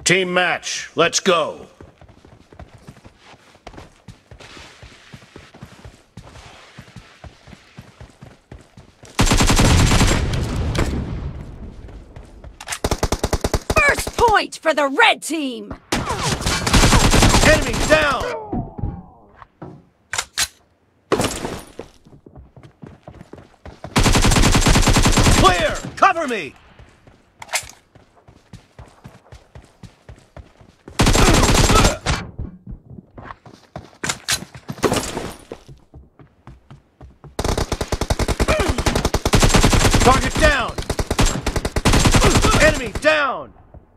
Team match, let's go. First point for the red team! Enemy down! Clear! Cover me! Target down! Enemy down!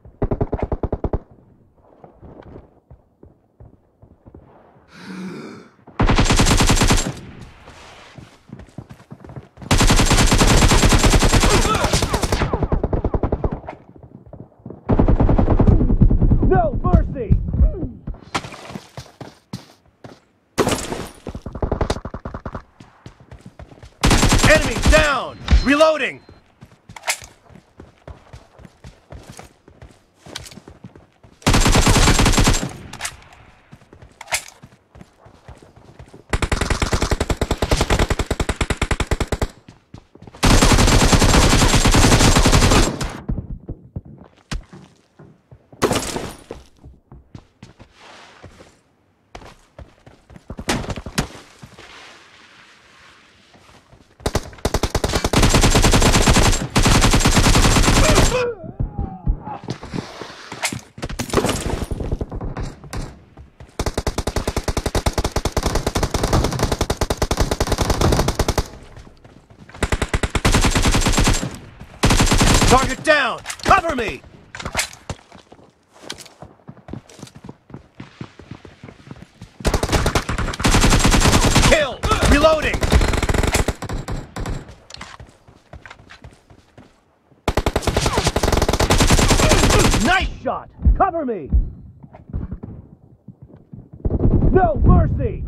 No mercy! Enemy down! Reloading! Target down! Cover me! Kill! Reloading! Nice shot! Cover me! No mercy!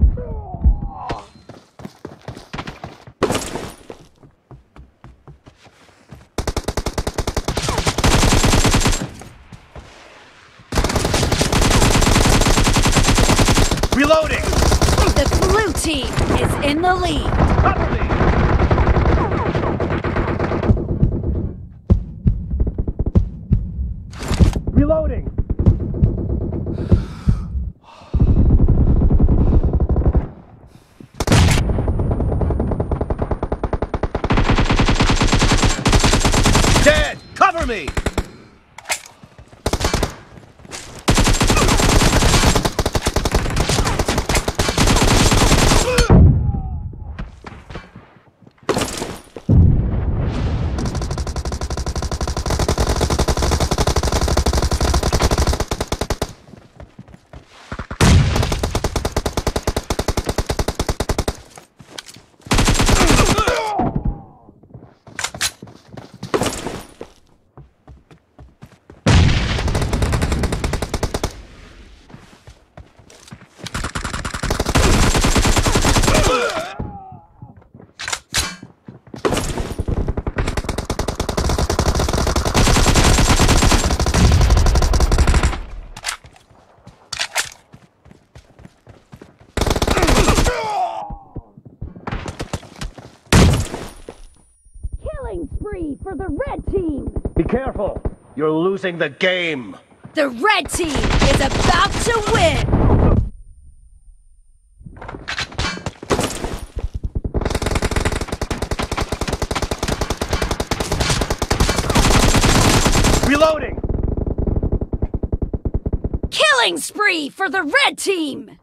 Reloading! The blue team is in the lead. Cover me! Reloading! Dead! Cover me! Spree for the red team! Be careful! You're losing the game! The red team is about to win! Reloading! Killing spree for the red team!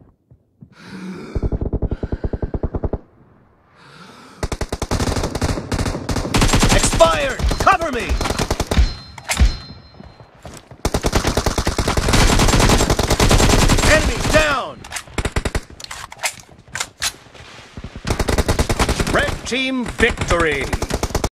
Expired! Cover me! Enemy down! Red team victory!